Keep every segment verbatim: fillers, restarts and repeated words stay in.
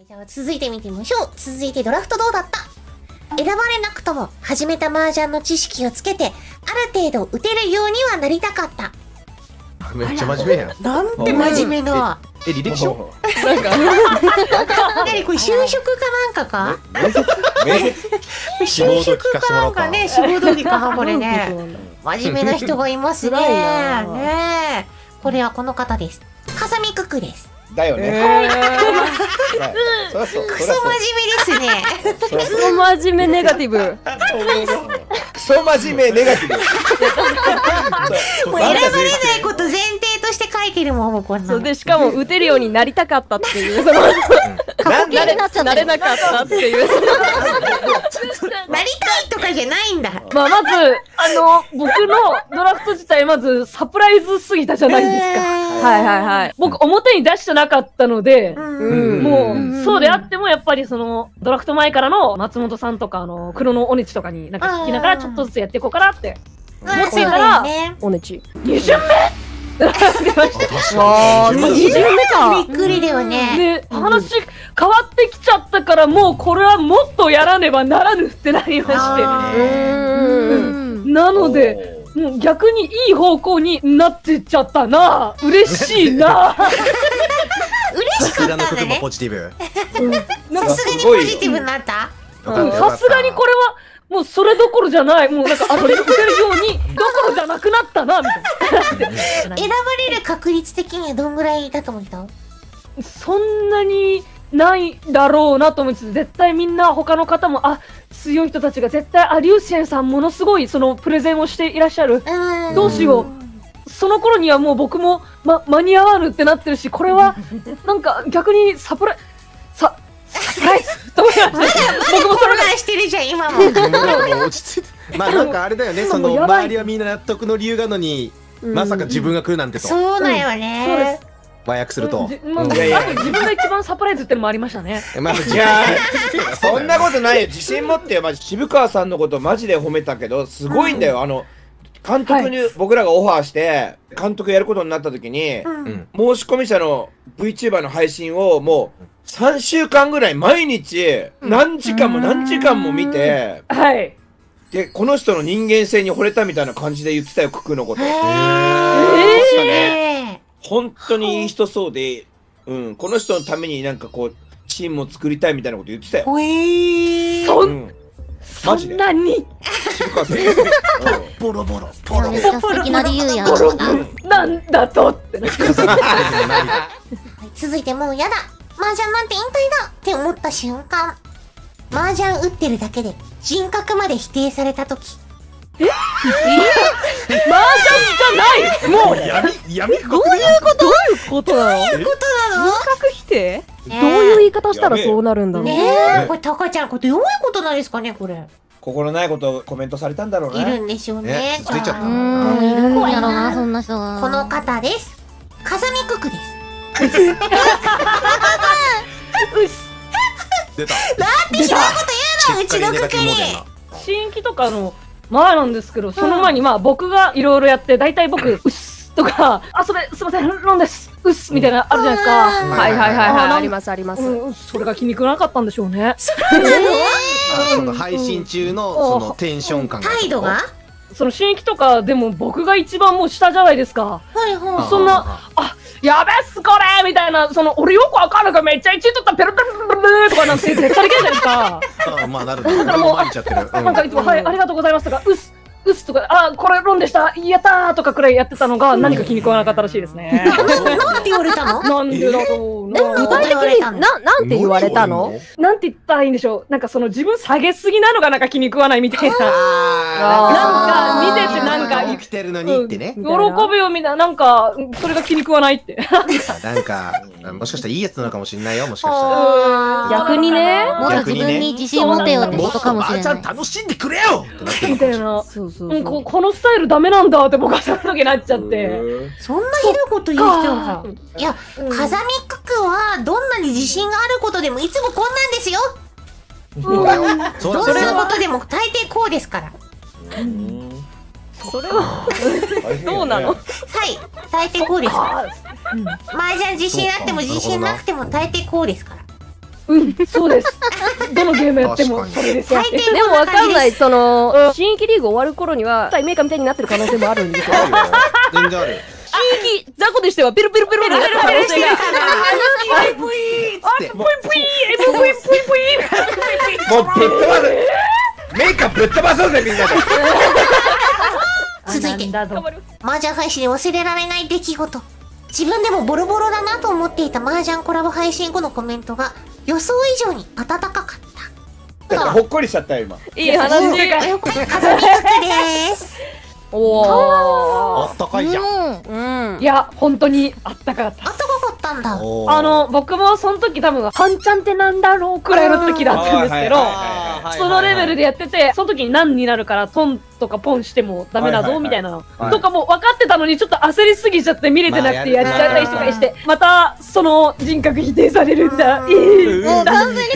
じゃあ続いて見てみましょう。続いてドラフトどうだった？選ばれなくとも始めた麻雀の知識をつけてある程度打てるようにはなりたかった。 めっちゃ真面目やん。 なんて真面目な。 え、履歴書なんか何これ就職かなんかか？ 面接面接就職かなんかね、志望動機かこれね。真面目な人がいますね。ねえ。これはこの方です。風見くくです。 だよね。 クソ真面目ですね。 クソ真面目ネガティブ。 クソ真面目ネガティブ。 もう選ばれないこと前提として書いてるもん、もうこんなの。 でしかも打てるようになりたかったっていう、そのなれなかったっていう。 なりたいとかじゃないんだ。 まあまずあの僕のドラフト自体まずサプライズすぎたじゃないですか。はいはいはい。僕表に出してなかったので、もうそうであってもやっぱりそのドラフト前からの松本さんとかあの黒のおねちとかになんか聞きながらちょっとずつやっていこうかなって思っていたら、おねちに巡目出ました。に巡目か。 びっくりだよね。 で話変わってきちゃったからもうこれはもっとやらねばならぬってなりまして。なので。もう逆にいい方向になってっちゃったな。嬉しいな。 嬉しかったんだね。 ポジティブ。 さすがにポジティブになった？ さすがにこれはもうそれどころじゃない。もうなんかあれ打てるようにどころじゃなくなったなみたいな。 選ばれる確率的にはどんぐらいだと思った？ そんなにないだろうなと思いつつ、絶対みんな他の方もあ強い人たちが絶対あリュウセンさんものすごいそのプレゼンをしていらっしゃる。どうしよう。その頃にはもう僕も、ま、間に合わぬってなってるし、これはなんか逆にサプライさサプライズと思いました。 僕もそれからしてるじゃん今も。 落ち着いて。まあなんかあれだよね。その周りはみんな納得の理由があるのに、まさか自分が来るなんてと。 そうだよね。 そうです。 和訳すると。 自分が一番サプライズってのもありましたね。 いやそんなことないよ。自信持ってよ。マジ渋川さんのことマジで褒めたけどすごいんだよ。あの監督に僕らがオファーして監督やることになった時に申し込み者の VTuber の配信をもうさんしゅうかんぐらい毎日何時間も何時間も見て、でこの人の人間性に惚れたみたいな感じで言ってたよ、ククのこと。ええ。本当にいい人そうで、うん、この人のためになんかこうチームを作りたいみたいなこと言ってたよ。 ほえー。 そん、そんなに。 渋川さん。 ボロボロボロ。 めっちゃ素敵な理由や。 なんだとって。 続いてもうやだ。麻雀なんて引退だって思った瞬間。麻雀打ってるだけで人格まで否定された時。 え？麻雀じゃない。もう闇闇どういうこと？どういうことなの？ どういうことなの？ 人格否定？どういう言い方したらそうなるんだろう。 ねえ、これタカちゃん、これどういうことなんですかね、これ。 心ないことコメントされたんだろうね。 いるんでしょうね。 ついちゃった。 うん、いるんやろな、そんな人が。 この方です。風見くくです。 うす。 出た。 なんでひどいこと言うの、うちのくくり。 新規とかの前なんですけど、その前にまあ僕がいろいろやって、大体僕うっすとか、あそれすいませんロンですうっすみたいなあるじゃないですか。 はいはいはいはい、ありますあります。 それが気に食わなかったんでしょうね。 そうなの？ その配信中のそのテンション感が。 態度が？ その新規とかでも僕が一番もう下じゃないですか。 はいはい。 そんなあやべっすこれみたいな、その俺よくわかるからめっちゃいちいとったペロペロペロペロとかなんて絶対できないじゃないですか。 あまあなるほど。だからもうなんかいつもはいありがとうございますとかうっすうっすとかあこれロンでしたやったーとかくらいやってたのが何か気に食わなかったらしいですね。 なんて言われたの？ なんでだろうな。 具体的にななんて言われたの？ なんて言ったらいいんでしょう。なんかその自分下げすぎなのがなんか気に食わないみたいな。なんか見ててなんか生きてるのにってね。 喜ぶよみたいな、なんかそれが気に食わないって。 なんかもしかしたらいいやつなのかもしれないよ、もしかしたら。 逆にね。 もっと自分に自信持てよってことかもしれない。 ちゃん楽しんでくれよみたいな。そうそうそう。ここのスタイルダメなんだって僕はその時になっちゃって。 そんなひどいこと言う人が。いや、風見くくはどんなに自信があることでもいつもこんなんですよ。どんなことでも大抵こうですから。 それはどうなの？ はい、大抵こうです。麻雀自信あっても自信なくても大抵こうですから。 うん、そうです。どのゲームやってもそれですよ。 最低でもわかんない。その、新規リーグ終わる頃には、メーカーみたいになってる可能性もあるんですよ。 全然ある。 新規雑魚でしては、ペロペロペロになってる可能性が。 あれ、ぷいーっつって。 ぷいぷい、エムブイぷいぷい。 もうぶっ飛ばす。メーカーぶっ飛ばそうぜみんなで。 続いて、麻雀配信で忘れられない出来事。自分でもボロボロだなと思っていた麻雀コラボ配信後のコメントが予想以上に温かかった。 なんかほっこりしちゃったよ今。 いい話。 風見くくです。 おー。 あったかいじゃん。 うん。 いや、本当にあったかかった。 あったかかったんだ。 あの、僕もその時多分、ハンちゃんってなんだろうくらいの時だったんですけど、そのレベルでやってて、その時に何になるからトンとかポンしてもダメだぞみたいなのとかも分かってたのにちょっと焦りすぎちゃって見れてなくてやっちゃったりとかして、またその人格否定されるんだ。 もう完全にコメント欄トラウマにな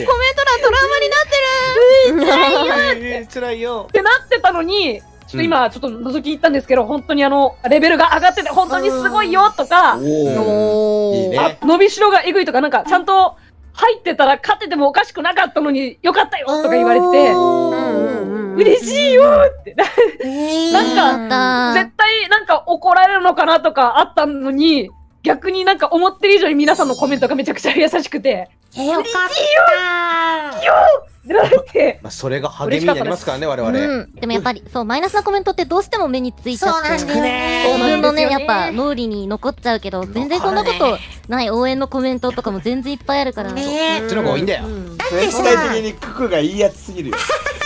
ってる。辛いよ。 辛いよ。 ってなってたのに、ちょっと今ちょっと覗きに行ったんですけど、本当にあの、レベルが上がってて本当にすごいよとか、 おー。いいね。 伸びしろがえぐいとか、なんかちゃんと入ってたら勝っててもおかしくなかったのによかったよとか言われてて、嬉しいよって。なんか、絶対なんか怒られるのかなとかあったのに、逆になんか思ってる以上に皆さんのコメントがめちゃくちゃ優しくて、 え、よかった。 よってなって。 まあそれが励みになりますからね、我々。 うん。でもやっぱり、そう、マイナスなコメントってどうしても目についちゃって。 そうなんだよね。 自分のね、やっぱ脳裏に残っちゃうけど、全然そんなことない応援のコメントとかも全然いっぱいあるから。 ねえ。 そっちの方が多いんだよ。 全体的にククがいいやつすぎるよ。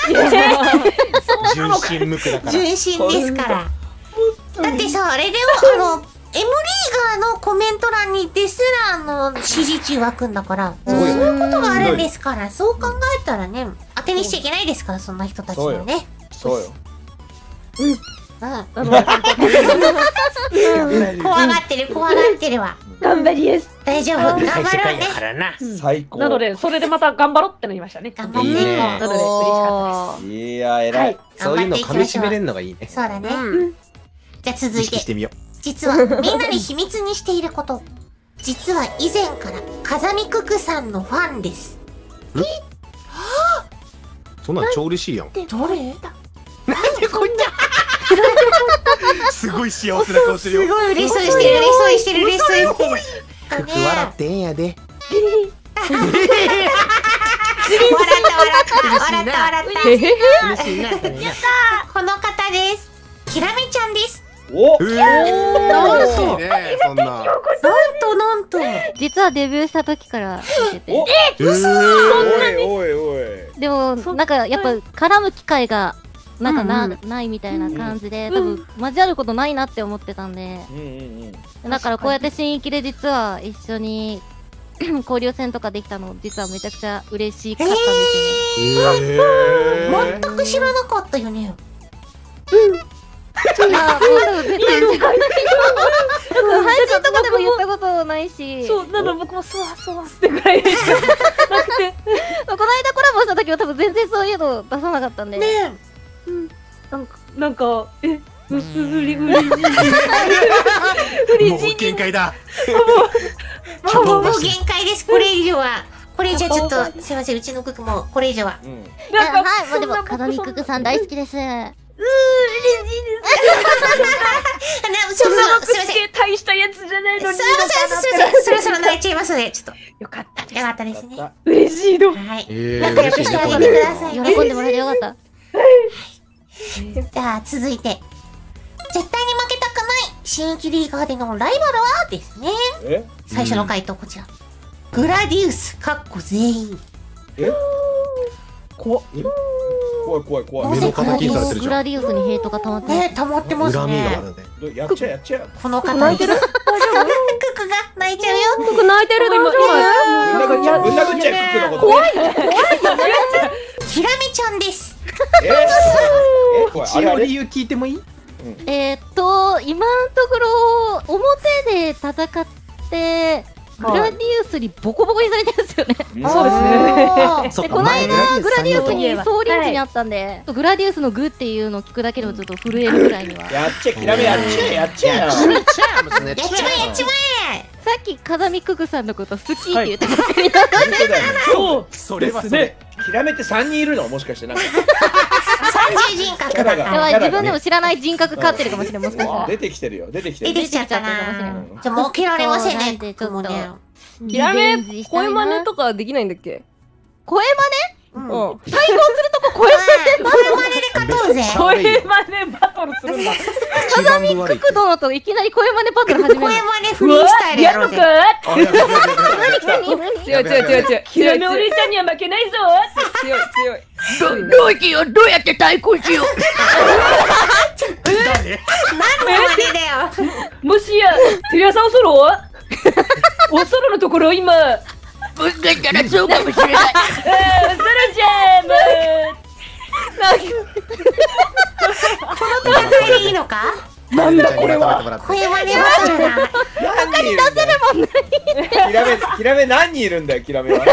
純真無垢だから。 純真ですから。だってさ、あれでも、あの、エムリーガーのコメント欄にですら、あの、支持値湧くんだから、そういうことがあるんですから、そう考えたらね、当てにしちゃいけないですから、そんな人たちをね。 そうよ。 うん。怖がってる、怖がってるわ。 頑張りです。 大丈夫、頑張ろうね。 最高。 なので、それでまた頑張ろうってなりましたね。 頑張っていこう。 なので、嬉しかったです。 いや、偉い。 そういうの噛み締めれるのがいいね。 そうだね。じゃあ続いて。 してみよう。 実はみんなに秘密にしていること。実は以前から風見くくさんのファンです。 え？そんなん超嬉しいやん。 どれ？ なんでこんなすごい幸せな顔してるよ。 すごい嬉しそうにしてる、嬉しそうにしてる、嬉しそうにしてる。 くく笑ってえんやで。 笑った笑った笑った笑った。 嬉しいな。 この方です。ひらめちゃんです。 お、 えー、嬉しいね、そんな。 なんとなんと。 実はデビューした時から見てて。 え、 嘘。そんなに。おいおい。 でもなんかやっぱ絡む機会がなんかなないみたいな感じで、多分交わることないなって思ってたんで。だからこうやって新域で実は一緒に交流戦とかできたの実はめちゃくちゃ嬉しかったんですよね。全く知らなかったよね。 うん。いや、もう多分絶対配信とかでも言ったことないし。 そう、なの僕もそわそわってぐらいでしかなくて。 この間コラボした時は多分全然そういうの出さなかったんで。 ねえ。 うん。なんか、なんか、え、うり、うり、うり、うり。 もう限界だ。 もう、もう限界です、これ以上は。これ以上ちょっと、すいません、うちのククも、これ以上は。 はい、まあでも、風見ククさん大好きです。 うー、嬉しいです。そんな僕って大したやつじゃないのに。 そろそろ泣いちゃいますね。ちょっと。 よかったです。 よかったですね。 嬉しいの。 はい。仲良くしてあげてください。 喜んでもらえてよかった。 じゃあ、続いて。絶対に負けたくない新規リーガーでのライバルはですね。最初の回答こちら。グラディウス、かっこ全員。 え？怖っ。怖い怖い怖い。 目の敵にされてるじゃん。 グラディウスにヘイトが溜まってね、溜まってますね。 恨みがあるね。 やっちゃえやっちゃえ。 この方泣いてる？ククが泣いちゃうよ。 クク泣いてる大丈夫？ぶん殴っちゃうぶん殴っちゃうククのこと。 怖い怖いよね。 ひらめちゃんです。 え？え？これあれあれ理由聞いてもいい？ えっと今のところ表で戦ってグラディウスにボコボコにされてるんですよね。 そうですね。 でこの間グラディウスに総リンチにあったんで、グラディウスのグっていうのを聞くだけでもちょっと震えるぐらいには。 やっちゃきらめやっちゃえやっちゃえやっちゃえやっちまえやっちまえ。 さっき風見ククさんのこと好きって言ってた。 そうそれはそれ。 きらめってさんにんいるのもしかしてなんか。 三重人格だかキャラら。 やばい、自分でも知らない人格飼ってるかもしれん、もしかしたら。 出てきてるよ、出てきてる。 出てきちゃったな。じゃあもう切られませんね。ちょっとね。 きらめ、声真似とかできないんだっけ？ 声真似？うん。 似対抗するとこ声真声真似で勝とうぜ。 声真似バトルするんだ。 似風見角度のといきなり声真似バトル始める。 声真似フリースタイルやろうぜ。 強い強い強い強い。 きらめお姉ちゃんには負けないぞ。 強い強い。 どうしよう、どうやって対抗しよう。 何の真似だよ。 もしや、テレ朝おそろおそろのところ今、 もしかしたらそうかもしれない。 あー、おそろじゃんもこの段階でいいのか？ なんだこれは。 声真似バトルだ。 他に出せるもんね。きらめ、きらめ何人いるんだよ、きらめは。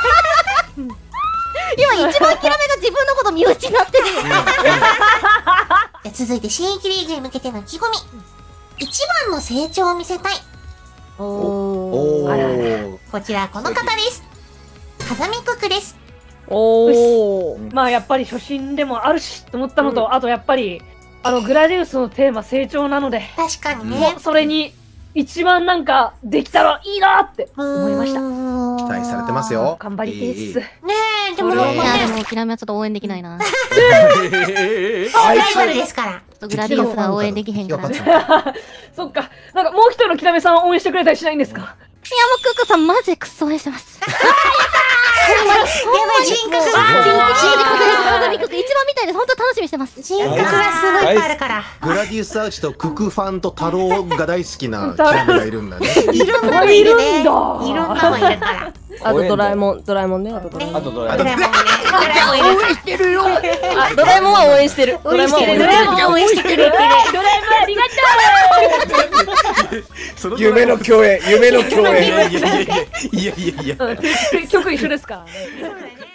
今一番キラメが自分のこと見失ってる。 続いて新規リーグに向けての意気込み。一番の成長を見せたい。 おお。 こちらこの方です。風見くくです。 おお。 まあやっぱり初心でもあるしと思ったのと、あとやっぱりあのグラディウスのテーマ成長なので、 確かにもねう。それに一番なんかできたらいいなって思いました。 期期待されてますよ。 頑張りです。 ねえ、でもそれはいや、でね、 もキラメはちょっと応援できないな。ちょライバルですから。 っとグラディウスが応援できへんから。いや、 そっか、なんかもう一人のきらめさんを応援してくれたりしないんですか？ もうクックさんマジでクソ応援してます。 やばい、人格が。 風見クック一番みたいです。本当楽しみにしてます。 人格がすごいいっぱいあるから。 グラディウスアーチとククファンと太郎が大好きなキラメがいるんだね。 いろんなのいるね。いいるんだろんなのいるから。 あとドラえもん、ドラえもんね。あとドラえもん。 あとどれドラえもんね。ドラえもんいるから。 してるよ。 あ、ドラえもんは応援してる。ドラえもんは応援してる。 ドラえもん応援してくれてる。 ドラえもんありがと夢の共演、夢の共演。 いやいやいやいやいやいや。 う。曲一緒ですからね。